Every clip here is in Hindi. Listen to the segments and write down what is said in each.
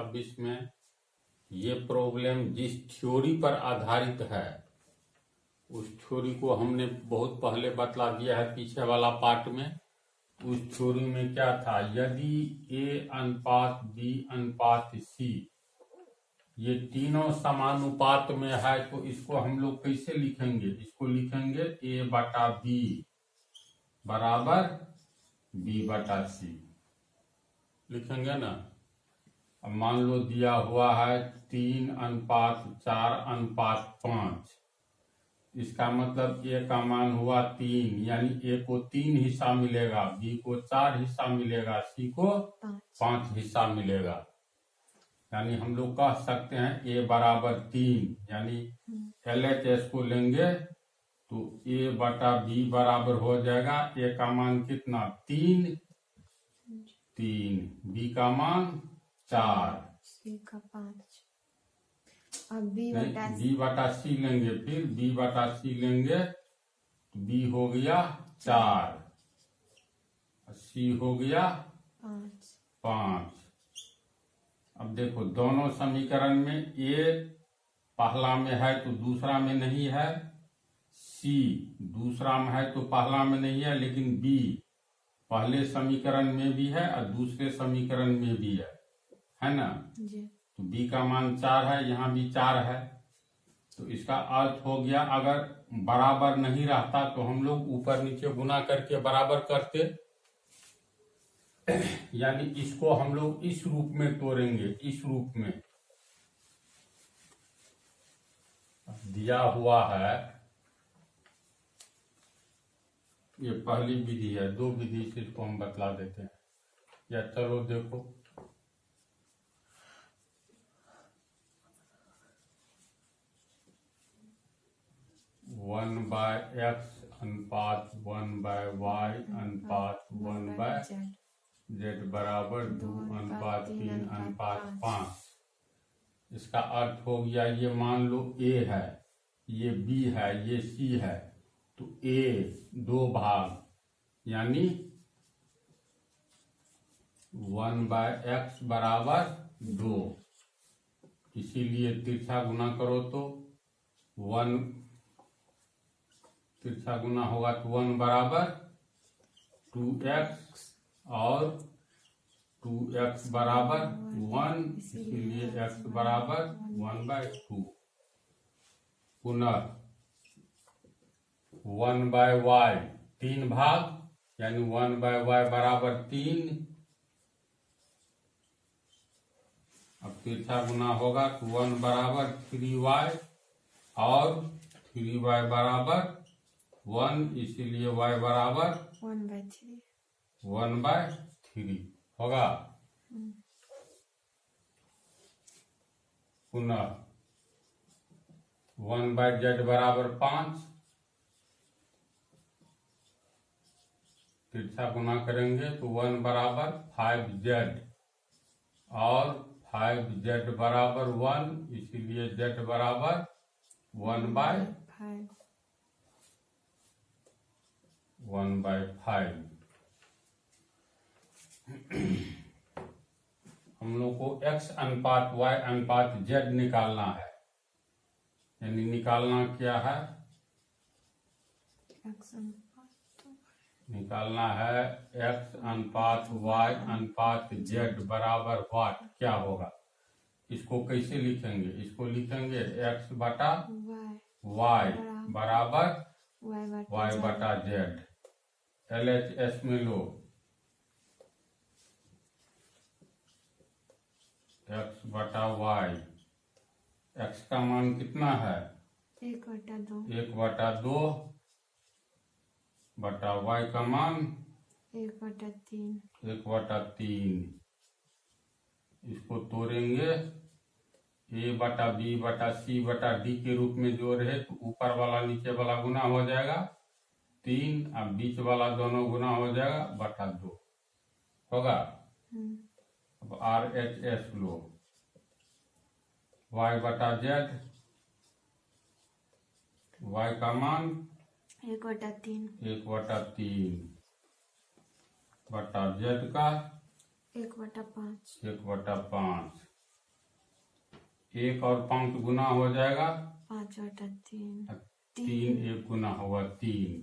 अब इसमें ये प्रॉब्लम जिस थ्योरी पर आधारित है उस थ्योरी को हमने बहुत पहले बतला दिया है पीछे वाला पार्ट में। उस थ्योरी में क्या था, यदि A अनुपात B अनुपात C ये तीनों समानुपात में है तो इसको हम लोग कैसे लिखेंगे, इसको लिखेंगे A बटा B बराबर B बटा C लिखेंगे ना। अब मान लो दिया हुआ है 3 अनुपात 4 अनुपात 5, इसका मतलब A का मान हुआ 3, यानी A को 3 हिस्सा मिलेगा, B को 4 हिस्सा मिलेगा, C को 5 हिस्सा मिलेगा। यानी हम लोग कह सकते हैं A बराबर 3, यानी LHS को लेंगे तो A बटा B बराबर हो जाएगा A का मान कितना 3, B का मान 4, C का 5। अब B बटा C लेंगे, फिर B बटा C लेंगे तो B हो गया 4, C हो गया 5। अब देखो दोनों समीकरण में A पहला में है तो दूसरा में नहीं है, C दूसरा में है तो पहला में नहीं है, लेकिन B पहले समीकरण में भी है और दूसरे समीकरण में भी है ना जी। तो B का मान 4 है, यहाँ भी 4 है, तो इसका अर्थ हो गया अगर बराबर नहीं रहता तो हम लोग ऊपर नीचे गुना करके बराबर करते, यानी इसको हम लोग इस रूप में तोड़ेंगे, इस रूप में दिया हुआ है। ये पहली विधि है, 2 विधि से इसको हम बतला देते हैं। या चलो देखो 1/x अनुपात 1/y अनुपात 1/z बराबर 2 अनुपात 3 अनुपात 5। इसका अर्थ हो गया ये मान लो A है, ये B है, ये C है, तो A 2 भाग यानी 1/x बराबर 2, इसीलिए तिरछा गुना करो तो 1 तिरछा गुना होगा तो 1 बराबर 2x और 2x बराबर 1, इसीलिए x बराबर 1/2। पुनः 1/y 3 भाग यानी 1/y बराबर 3। अब तिरछा गुना होगा तो 1 बराबर 3y और 3y बराबर 1, इसीलिए y बराबर 1/3 होगा। पुनः 1/z बराबर 5, तिरछा गुना करेंगे तो 1 बराबर 5z और 5z बराबर 1, इसीलिए z बराबर 1/5। हम लोग को x अनुपात y अनुपात z निकालना है, यानी निकालना क्या है, निकालना है x अनुपात y अनुपात z बराबर व्हाट, क्या होगा। इसको कैसे लिखेंगे, इसको लिखेंगे x बटा y बराबर y बटा z। LHS में लो x बटा y, x का मान कितना है 1/2, 1/2 बटा y का मान 1/3, 1/3। इसको तोड़ेंगे A बटा B बटा C बटा D के रूप में जो रहे तो ऊपर वाला नीचे वाला गुना हो जाएगा 3, अब बीच वाला दोनों गुना हो जाएगा बटा 2 होगा। अब RHS लो y बटा z, y का मान 1/3, 1/3 बटा z का 1/5, 1/5। 1 और 5 गुना हो जाएगा 5 बटा 3। 3 1 गुना होगा 3।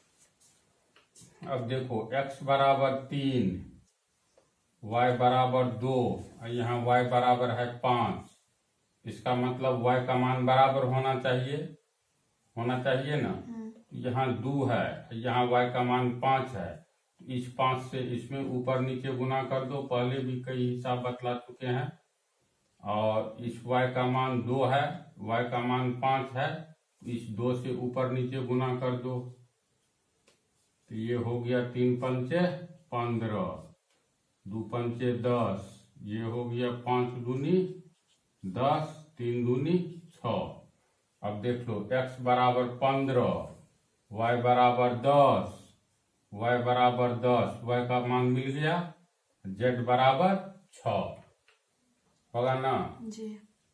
अब देखो x बराबर 3, y बराबर 2 और यहाँ y बराबर है 5। इसका मतलब y का मान बराबर होना चाहिए ना। यहाँ 2 है, यहाँ y का मान 5 है। इस 5 से इसमें ऊपर नीचे गुना कर दो, पहले भी कई हिसाब बतला चुके हैं। और इस y का मान 2 है, y का मान 5 है, इस 2 से ऊपर नीचे गुना कर दो। तो ये हो गया 3 पंचे 15, 2 पंचे 10, ये हो गया 5 दूनी 10, 3 दूनी 6। अब देख लो x बराबर 15, y बराबर 10, y बराबर 10, y का मान मिल गया, z बराबर 6 होगा ना जी।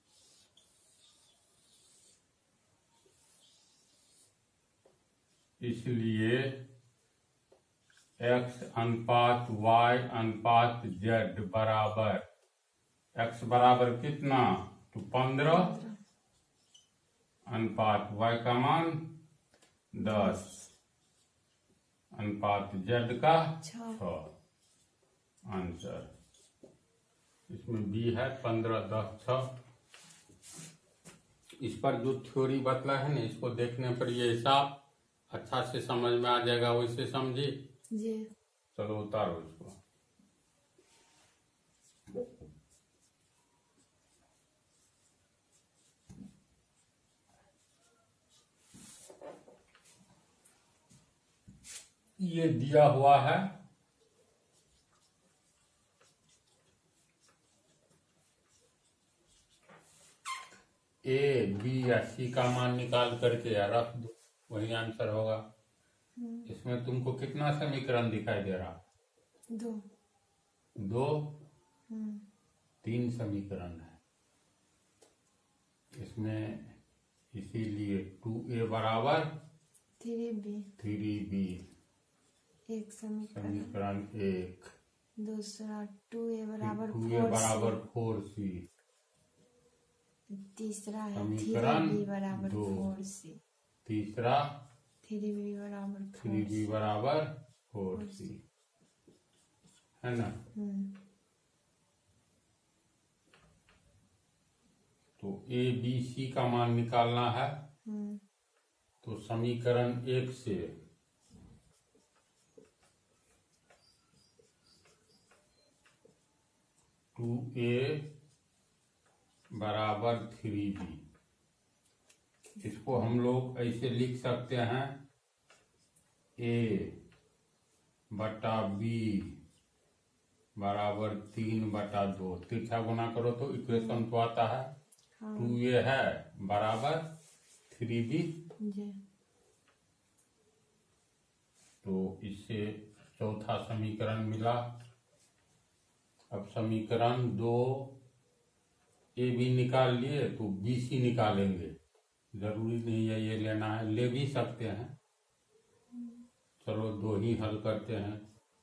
इसलिए x अनुपात y अनुपात z बराबर, x बराबर कितना तो 15 अनुपात y का मान 10 अनुपात z का 6। आंसर इसमें b है 15 10 6। इस पर जो थ्योरी बतला है ना, इसको देखने पर ये हिसाब अच्छा से समझ में आ जाएगा, वैसे समझे जी। चलो उतारो इसको। ये दिया हुआ है ए बी या सी का मान निकाल करके या रख दो, वही आंसर होगा। इसमें तुमको कितना समीकरण दिखाई दे रहा? 2 3 समीकरण है इसमें, इसीलिए 2a बराबर 3b एक समीकरण 1। दूसरा 2a बराबर 4c, तीसरा है समीकरण 3b बराबर 2, 4c, तीसरा 3b बराबर 3b बराबर 4c, है ना। तो ए बी सी का मान निकालना है। तो समीकरण 1 से टू ए बराबर 3b, इसको हम लोग ऐसे लिख सकते हैं a बटा b बराबर 3/2। तिरछा गुना करो तो इक्वेशन तो आता है। 2a है बराबर 3b, तो इससे चौथा समीकरण मिला। अब समीकरण 2 ए बी निकाल लिए तो बी सी निकालेंगे, जरूरी नहीं है ये लेना है, ले भी सकते हैं। चलो 2 ही हल करते हैं।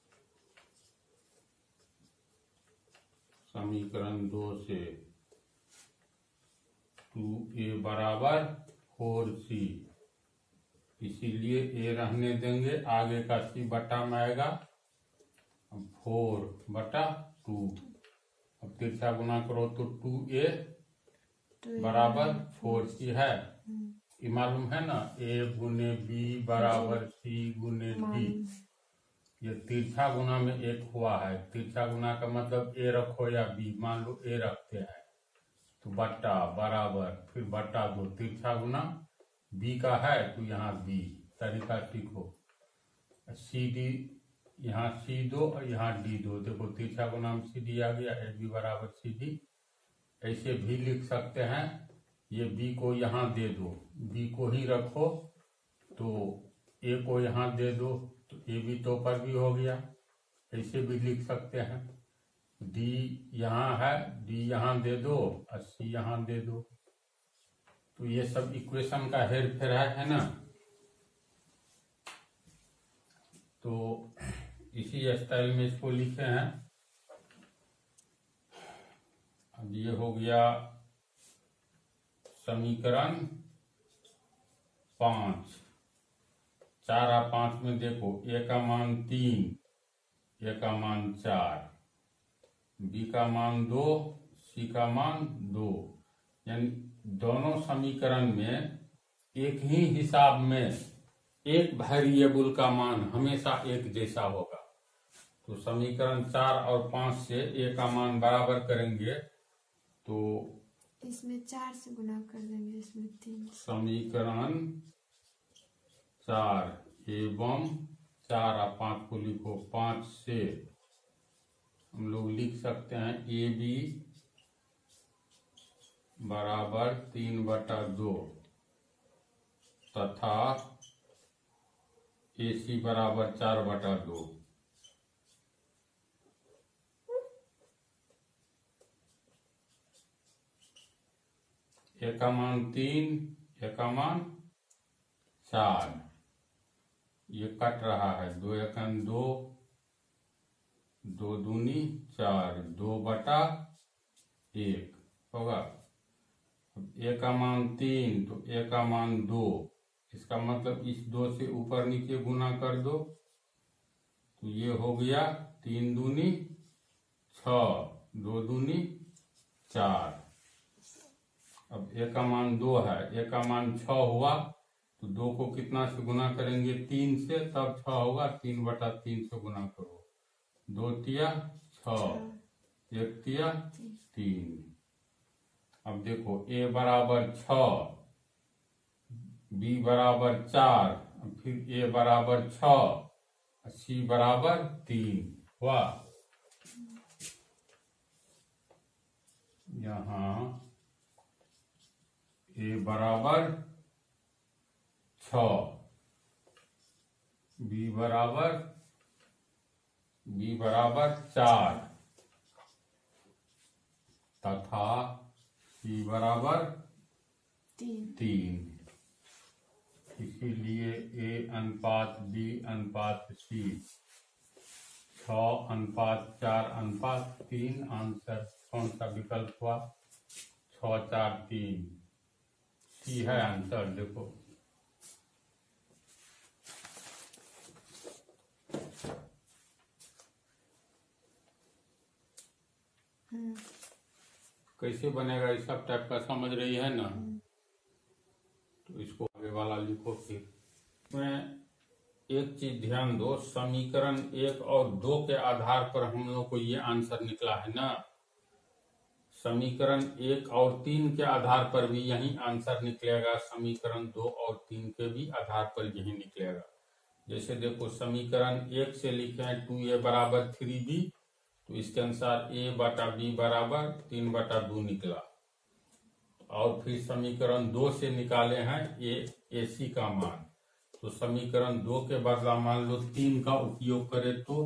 समीकरण 2 से 2a बराबर 4c, इसीलिए a रहने देंगे, आगे का c बटा में आएगा 4/2। अब तिरछा गुना करो तो 2a बराबर 4c है, ये मालूम है ना, a गुने b बराबर c गुने d। ये तिरछा गुना में एक हुआ है, तिरछा गुना का मतलब a रखो या b, मान लो a रखते हैं तो बट्टा बराबर फिर बट्टा 2, तिरछा गुना b का है तो यहाँ b, तरीका सीखो। सी डी यहाँ C2 और यहाँ D2, देखो तिरछा गुना में CD आ गया, AB बराबर CD। ऐसे भी लिख सकते हैं, ये B को यहाँ दे दो, B को ही रखो तो A को यहाँ दे दो तो AB तो पर भी हो गया। ऐसे भी लिख सकते हैं, D यहाँ है, D यहाँ दे दो और C यहाँ दे दो। तो ये सब इक्वेशन का हेर फेर है ना। तो इसी स्टाइल में इसको लिखे हैं। अब ये हो गया समीकरण 5। 4 और 5 में देखो, ए का मान 3, ए का मान 4, बी का मान 2, सी का मान 2। यानी दोनों समीकरण में एक ही हिसाब में एक वेरिएबल का मान हमेशा एक जैसा होगा। तो समीकरण 4 और 5 से ए का मान बराबर करेंगे तो इसमें 4 से गुना कर देंगे, इसमें 3। समीकरण 4 एवं 4 और 5 को लिखो। 5 से हम लोग लिख सकते हैं ए बी बराबर 3/2 तथा ए सी बराबर 4/2। ए का मान 3, ए का मान 4, ये कट रहा है। 2 एकम 2, 2 दूनी 4, 2/1 होगा। ए का मान 3 तो ए का मान 2, इसका मतलब इस 2 से ऊपर नीचे गुना कर दो तो ये हो गया 3 दूनी 6, 2 दूनी 4। अब ए का मान 2 है, ए का मान 6 हुआ तो 2 को कितना से गुना करेंगे? 3 से, तब 6 होगा। 3/3 से गुना करो। 2 तिया 6, 1 तिया 3। अब देखो, ए बराबर 6, बी बराबर 4, फिर ए बराबर 6, सी बराबर 3 हुआ। यहाँ ए बराबर 6, बी बराबर 4 तथा सी बराबर 3। इसीलिए ए अनुपात बी अनुपात सी 6:4:3। आंसर कौन सा विकल्प हुआ? 6, 4, 3 सी है आंसर। देखो, कैसे बनेगा इस सब टाइप का, समझ रही है ना? तो इसको आगे वाला लिखो। फिर मैं एक चीज ध्यान दो, समीकरण 1 और 2 के आधार पर हम लोग को ये आंसर निकला है ना। समीकरण 1 और 3 के आधार पर भी यही आंसर निकलेगा। समीकरण 2 और 3 के भी आधार पर यही निकलेगा। जैसे देखो, समीकरण 1 से लिखे हैं 2a बराबर 3b, तो इसके अनुसार a/b बराबर 3/2 निकला। और फिर समीकरण 2 से निकाले हैं ए सी का मान, तो समीकरण 2 के बदला मान लो 3 का उपयोग करें तो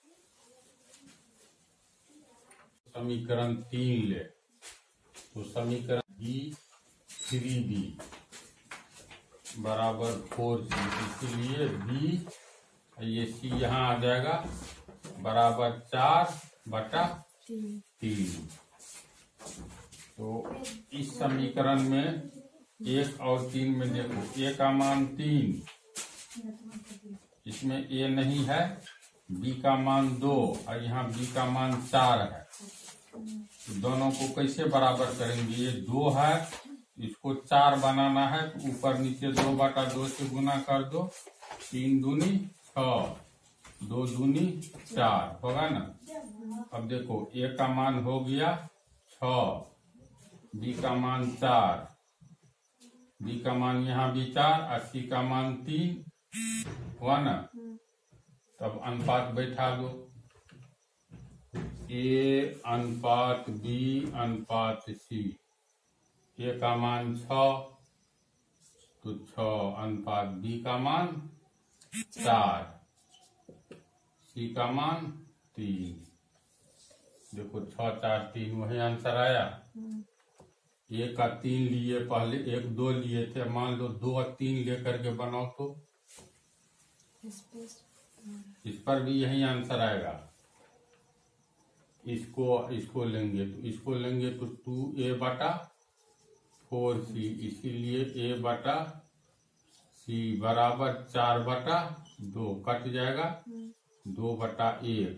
समीकरण 3 ले, तो समीकरण b 3b बराबर 4c। इसीलिए b ये c यहाँ आ जाएगा बराबर 4/3। तो इस समीकरण में 1 और 3 में देखो, a का मान 3, इसमें a नहीं है, b का मान 2 और यहाँ b का मान 4 है। तो दोनों को कैसे बराबर करेंगे? ये 2 है, इसको 4 बनाना है तो ऊपर नीचे 2/2 से गुना कर दो। 3 दूनी 6, 2 दूनी 4 होगा ना। अब देखो, a का मान हो गया 6, b का मान 4, b का मान यहाँ भी 4 और c का मान 3 हुआ ना। तब अनुपात बैठा दो, a अनुपात b अनुपात c। a का मान 6 तो 6 अनुपात b का मान 4, c का मान 3। देखो, 6, 4, 3 वही आंसर आया। 1 का 3 लिए, पहले 1, 2 लिए थे, मान लो 2 और 3 लेकर के बनाओ तो इस पर भी यही आंसर आएगा। इसको लेंगे तो 2a/4 4c, इसीलिए a बटा c बराबर 4/2 कट जाएगा 2/1।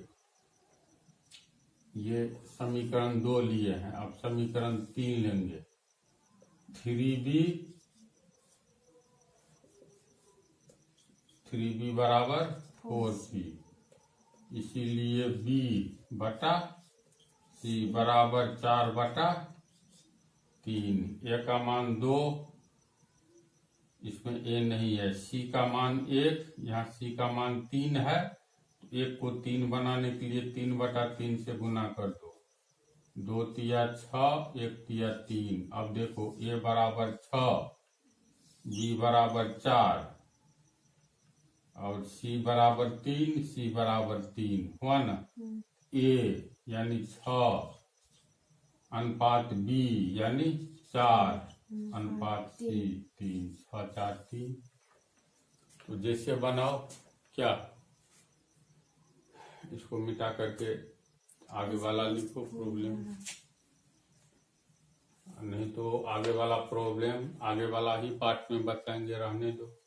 ये समीकरण 2 लिए हैं। अब समीकरण 3 लेंगे। 3b बराबर 4c, इसीलिए b बटा c बराबर 4/3। a का मान 2, इसमें a नहीं है। c का मान 1, यहाँ c का मान 3 है। 1 को 3 बनाने के लिए 3/3 से गुना कर दो। 2 तिया 6, 1 तिया 3। अब देखो a बराबर 6, b बराबर 4 और c बराबर 3, c बराबर 3 हुआ ना। a यानी 6 अनुपात b यानी 4 अनुपात c 3, 6 4 3। तो जैसे बनाओ क्या, इसको मिटा करके आगे वाला लिखो प्रॉब्लम, नहीं तो आगे वाला प्रॉब्लम आगे वाला ही पार्ट में बताएंगे, रहने दो।